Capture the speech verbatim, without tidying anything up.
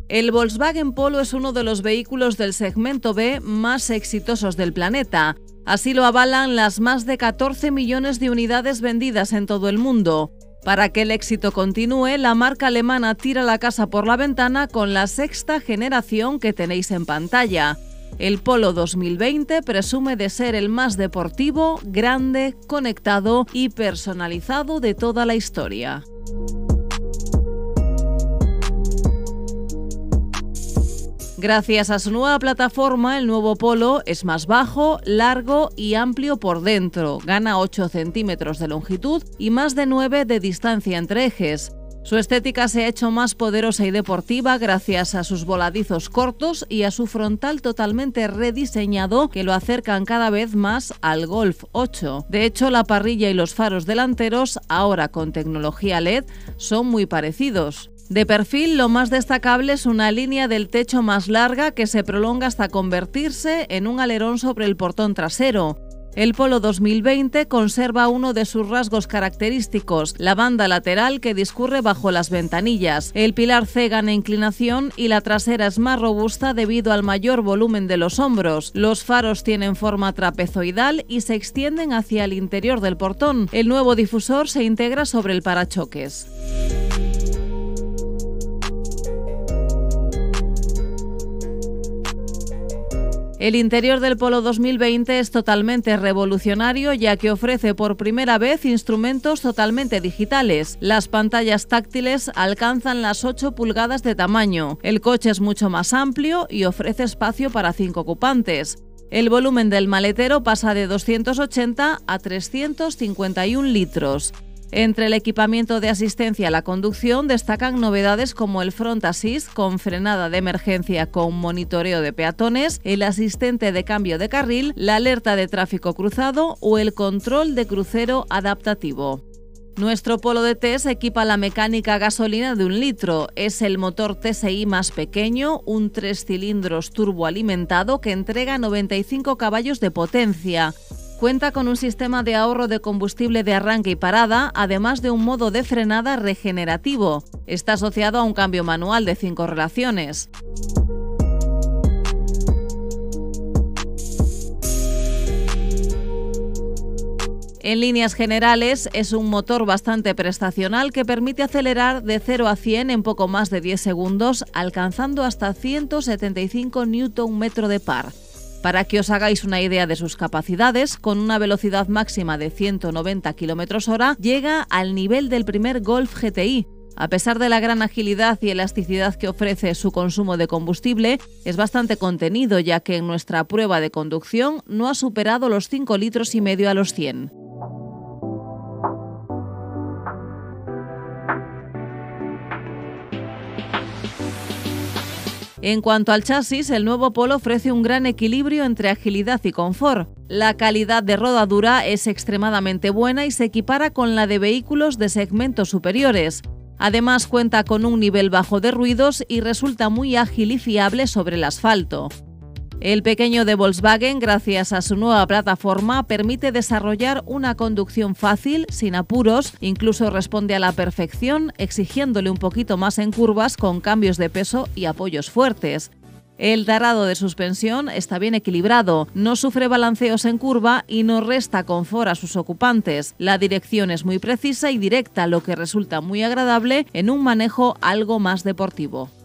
El Volkswagen Polo es uno de los vehículos del segmento B más exitosos del planeta. Así lo avalan las más de catorce millones de unidades vendidas en todo el mundo. Para que el éxito continúe, la marca alemana tira la casa por la ventana con la sexta generación que tenéis en pantalla. El Polo dos mil veinte presume de ser el más deportivo, grande, conectado y personalizado de toda la historia. Gracias a su nueva plataforma, el nuevo Polo es más bajo, largo y amplio por dentro. Gana ocho centímetros de longitud y más de nueve de distancia entre ejes. Su estética se ha hecho más poderosa y deportiva gracias a sus voladizos cortos y a su frontal totalmente rediseñado que lo acercan cada vez más al Golf ocho. De hecho, la parrilla y los faros delanteros, ahora con tecnología L E D, son muy parecidos. De perfil, lo más destacable es una línea del techo más larga que se prolonga hasta convertirse en un alerón sobre el portón trasero. El Polo dos mil veinte conserva uno de sus rasgos característicos, la banda lateral que discurre bajo las ventanillas. El pilar C gana inclinación y la trasera es más robusta debido al mayor volumen de los hombros. Los faros tienen forma trapezoidal y se extienden hacia el interior del portón. El nuevo difusor se integra sobre el parachoques. El interior del Polo dos mil veinte es totalmente revolucionario ya que ofrece por primera vez instrumentos totalmente digitales. Las pantallas táctiles alcanzan las ocho pulgadas de tamaño. El coche es mucho más amplio y ofrece espacio para cinco ocupantes. El volumen del maletero pasa de doscientos ochenta a trescientos cincuenta y un litros. Entre el equipamiento de asistencia a la conducción destacan novedades como el Front Assist con frenada de emergencia con monitoreo de peatones, el asistente de cambio de carril, la alerta de tráfico cruzado o el control de crucero adaptativo. Nuestro Polo D T se equipa la mecánica a gasolina de un litro. Es el motor T S I más pequeño, un tres cilindros turboalimentado que entrega noventa y cinco caballos de potencia. Cuenta con un sistema de ahorro de combustible de arranque y parada, además de un modo de frenada regenerativo. Está asociado a un cambio manual de cinco relaciones. En líneas generales, es un motor bastante prestacional que permite acelerar de cero a cien en poco más de diez segundos, alcanzando hasta ciento setenta y cinco newton metro de par. Para que os hagáis una idea de sus capacidades, con una velocidad máxima de ciento noventa kilómetros hora, llega al nivel del primer Golf G T I. A pesar de la gran agilidad y elasticidad que ofrece su consumo de combustible, es bastante contenido, ya que en nuestra prueba de conducción no ha superado los cinco litros y medio a los cien. En cuanto al chasis, el nuevo Polo ofrece un gran equilibrio entre agilidad y confort. La calidad de rodadura es extremadamente buena y se equipara con la de vehículos de segmentos superiores. Además, cuenta con un nivel bajo de ruidos y resulta muy ágil y fiable sobre el asfalto. El pequeño de Volkswagen, gracias a su nueva plataforma, permite desarrollar una conducción fácil, sin apuros, incluso responde a la perfección, exigiéndole un poquito más en curvas con cambios de peso y apoyos fuertes. El tarado de suspensión está bien equilibrado, no sufre balanceos en curva y no resta confort a sus ocupantes. La dirección es muy precisa y directa, lo que resulta muy agradable en un manejo algo más deportivo.